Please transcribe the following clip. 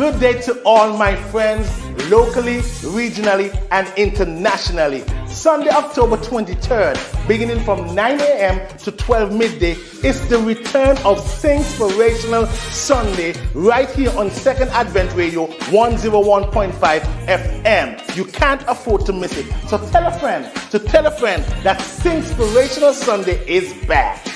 Good day to all my friends, locally, regionally, and internationally. Sunday, October 23rd, beginning from 9 a.m. to 12 midday, is the return of Singspirational Sunday right here on Second Advent Radio 101.5 FM. You can't afford to miss it. So tell a friend that Singspirational Sunday is back.